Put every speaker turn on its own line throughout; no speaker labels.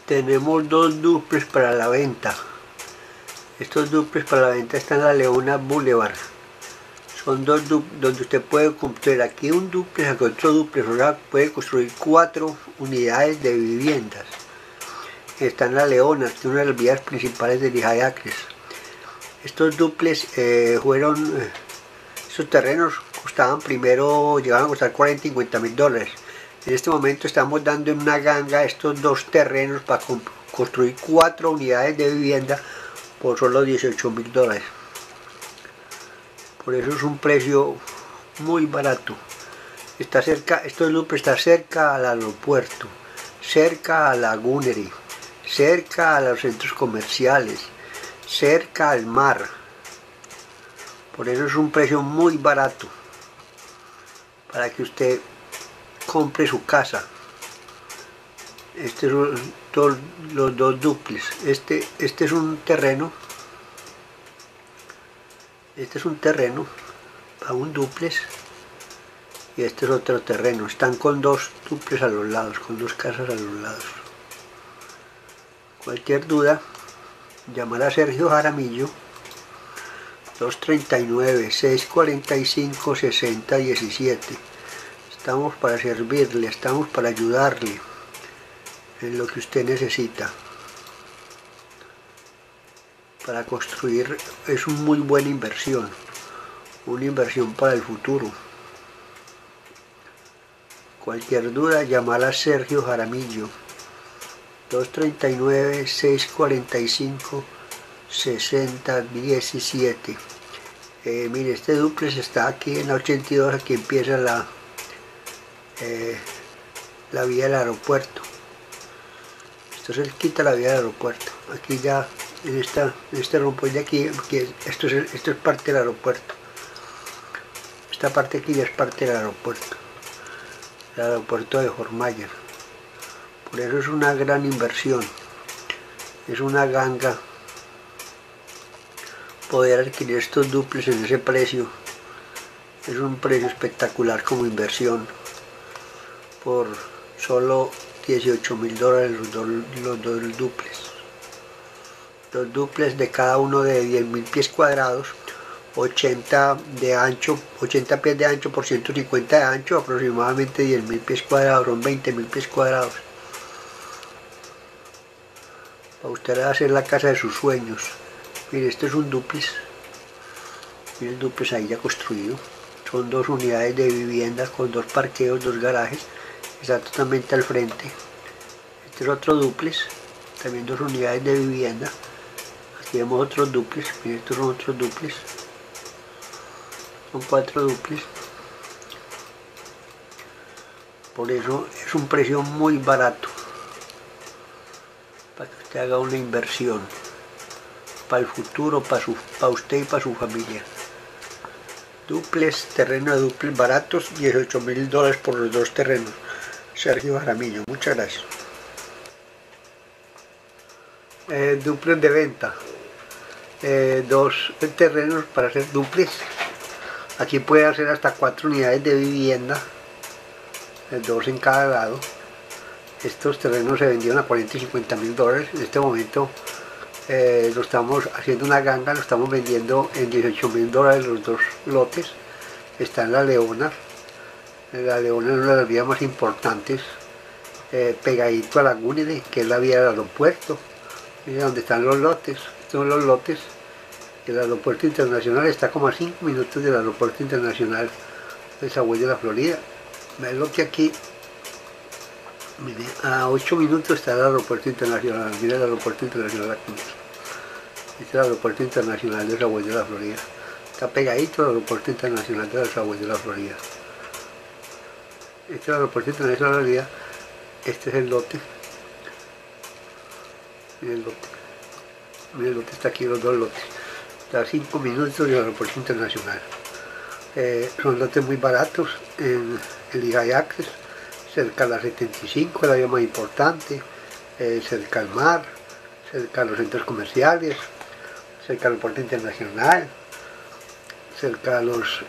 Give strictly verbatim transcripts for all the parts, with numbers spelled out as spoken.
Tenemos dos duples para la venta. Estos duples para la venta están en la Leona Boulevard. Son dos duples donde usted puede construir aquí un duplex, aquí otro duplex, o sea, puede construir cuatro unidades de viviendas. Está en la Leona, que es una de las vías principales de Lijay Acres. Estos duplex eh, fueron, eh, estos terrenos costaban primero, llegaban a costar cuarenta y cincuenta mil dólares. En este momento estamos dando en una ganga estos dos terrenos para construir cuatro unidades de vivienda por solo dieciocho mil dólares. Por eso es un precio muy barato. Está cerca, estos duplex está cerca al aeropuerto, cerca a la Lagunery, cerca a los centros comerciales, cerca al mar. Por eso es un precio muy barato para que usted compre su casa. Estos son todos los dos duplex. Este, este es un terreno. Este es un terreno para un duplex y este es otro terreno. Están con dos duplex a los lados, con dos casas a los lados. Cualquier duda, llamar a Sergio Jaramillo, dos tres nueve, seis cuatro cinco, seis cero uno siete. Estamos para servirle, estamos para ayudarle en lo que usted necesita. Para construir es una muy buena inversión, una inversión para el futuro. Cualquier duda, llamar a Sergio Jaramillo, dos tres nueve, seis cuatro cinco, seis cero uno siete. Eh, mire, este duplex está aquí en la ochenta y dos, aquí empieza la, eh, la vía del aeropuerto. Esto es el quita la vía del aeropuerto. Aquí ya, en, esta, en este rompoy de aquí, aquí esto, es, esto es parte del aeropuerto. Esta parte aquí ya es parte del aeropuerto. El aeropuerto de Fort Myers. Por eso es una gran inversión. Es una ganga poder adquirir estos duplex en ese precio. Es un precio espectacular como inversión. Por solo dieciocho mil dólares los dos, los dos duplex. Los duplex de cada uno de diez mil pies cuadrados, ochenta de ancho, ochenta pies de ancho por ciento cincuenta de ancho, aproximadamente diez mil pies cuadrados, son veinte mil pies cuadrados. Para usted hacer la casa de sus sueños. Mire, este es un duplex. Mire el duplex ahí ya construido. Son dos unidades de vivienda con dos parqueos, dos garajes. Está totalmente al frente. Este es otro duplex. También dos unidades de vivienda. Aquí vemos otros duplex. Mire, estos son otros duplex. Son cuatro duplex. Por eso es un precio muy barato. Para que usted haga una inversión. Para el futuro, para, su, para usted y para su familia. Duplex, terreno de duplex baratos, dieciocho mil dólares por los dos terrenos. Sergio Jaramillo, muchas gracias. Eh, duplex de venta. Eh, dos terrenos para hacer duplex. Aquí puede hacer hasta cuatro unidades de vivienda, eh, dos en cada lado. Estos terrenos se vendieron a cuarenta y cincuenta mil dólares. En este momento eh, lo estamos haciendo una ganga, lo estamos vendiendo en dieciocho mil dólares los dos lotes. Está en la Leona. La Leona es una de las vías más importantes, eh, pegadito a la Lagunery, que es la vía del aeropuerto. Mira donde están los lotes. Estos son los lotes. El aeropuerto internacional está como a cinco minutos del aeropuerto internacional de Sahuey de la Florida. Ven lo que aquí, mire, a ocho minutos está el aeropuerto internacional. Mira el aeropuerto internacional aquí. Este es el aeropuerto internacional de Sahuey de la Florida. Está pegadito al aeropuerto internacional de Sahuey de la Florida. Este es el aeropuerto internacional de la Florida. Este es el lote. Mira el lote. Mira el lote, está aquí los dos lotes. Está a cinco minutos del aeropuerto internacional. Eh, son lotes muy baratos en el Lijay Acres, cerca a la setenta y cinco, la vía más importante, eh, cerca al mar, cerca a los centros comerciales, cerca al aeropuerto internacional, cerca a los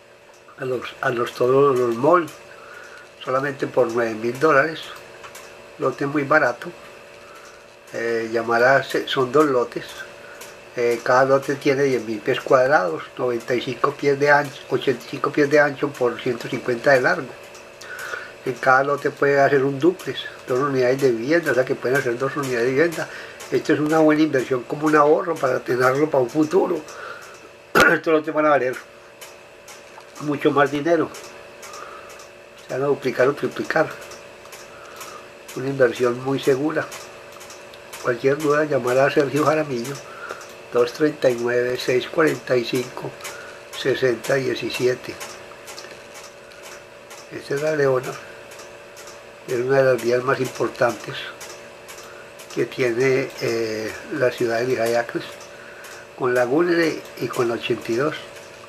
a los a los todos los malls, solamente por nueve mil dólares lote muy barato. Eh, llamar a, son dos lotes. Eh, cada lote tiene diez mil pies cuadrados, noventa y cinco pies de ancho, ochenta y cinco pies de ancho por ciento cincuenta de largo. En cada lote puede hacer un dúplex, dos unidades de vivienda, o sea que pueden hacer dos unidades de vivienda. Esto es una buena inversión como un ahorro para tenerlo para un futuro. Estos lotes van a valer mucho más dinero. Se van a duplicar o triplicar. Una inversión muy segura. Cualquier duda, llamar a Sergio Jaramillo, dos tres nueve, seis cuatro cinco, seis cero uno siete. Esta es la Leona. Es una de las vías más importantes que tiene eh, la ciudad de Vijayacres, con la Gúnere y con la ochenta y dos.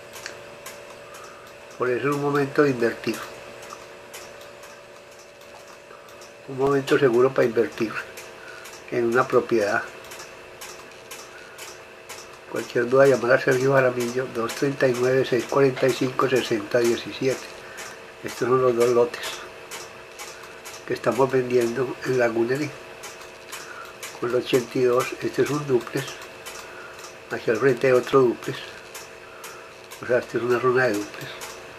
Por eso es un momento de invertir. Un momento seguro para invertir en una propiedad. Cualquier duda, llamar a Sergio Jaramillo, dos tres nueve, seis cuatro cinco, seis cero uno siete. Estos son los dos lotes que estamos vendiendo en la Gúnere. Con el ochenta y dos, este es un dúplex. Hacia el frente hay otro dúplex. O sea, esta es una zona de dúplex.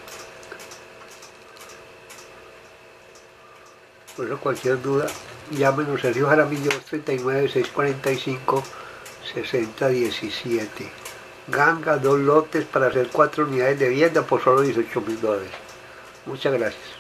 Por eso cualquier duda, llámenos Sergio Jaramillo, dos tres nueve, seis cuatro cinco, seis cero uno siete. Ganga, dos lotes para hacer cuatro unidades de vivienda por solo dieciocho mil dólares. Muchas gracias.